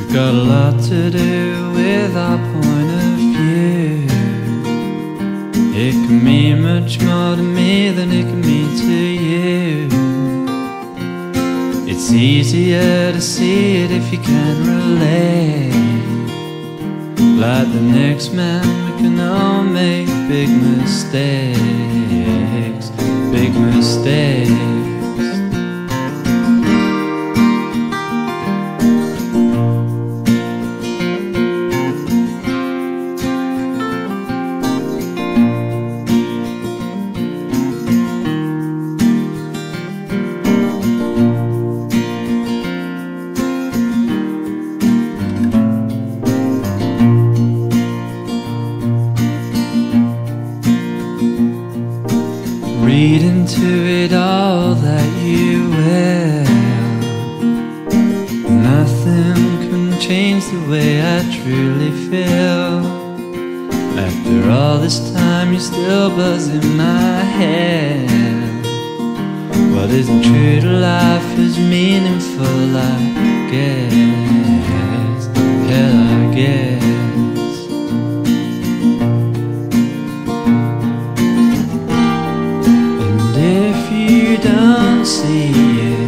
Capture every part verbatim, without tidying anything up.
got a lot to do with our point of view. It can mean much more to me than it can mean to you. It's easier to see it if you can relate. Like the next man, we can all make big mistakes, big mistakes. Read into it all that you will. Nothing can change the way I truly feel. After all this time, you still buzz in my head. What isn't true to life is meaningful, I guess. Hell, I guess. Don't see it,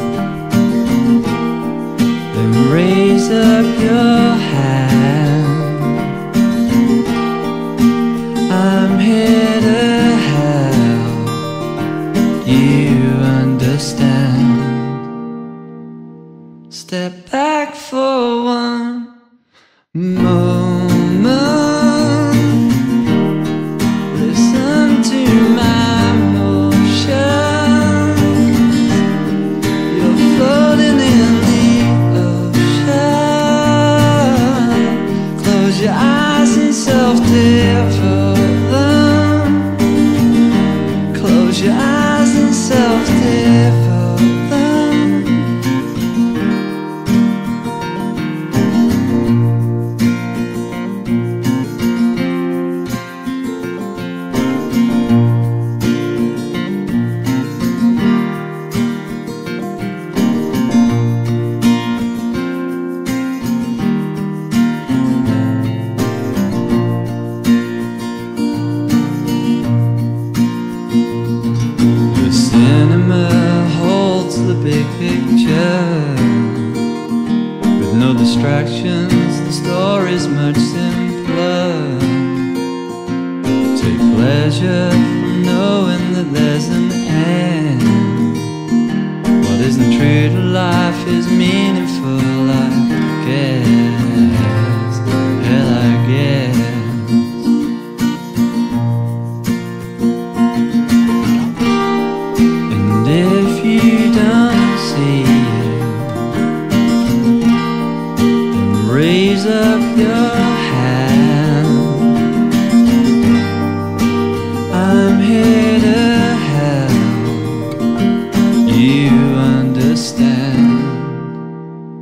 then raise up your hand. I'm here to help you understand. Step back for one moment. Listen to my your eyes and self-devote. Close your eyes and self-devote. Cinema holds the big picture, with no distractions, the story's much simpler. Take pleasure from knowing that there's an end. What isn't true to life is meaningful, I guess. Hell, I guess. If you don't see it, then raise up your hand. I'm here to help you understand.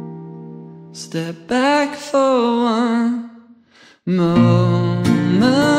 Step back for one moment.